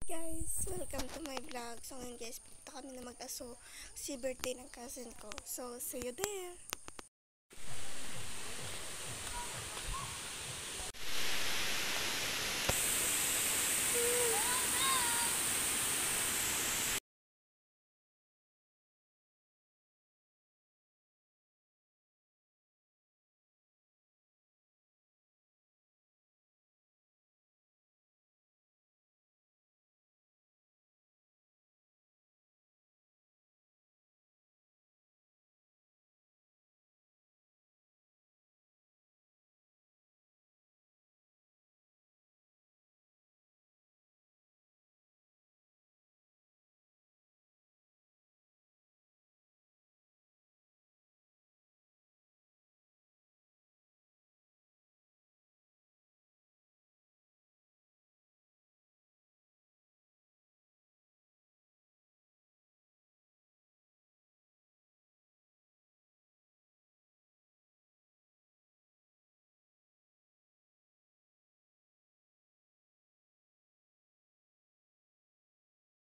Guys, welcome to my vlog. So ngayon guys, pupunta kami na mag-aso si birthday ng cousin ko. So, see you there!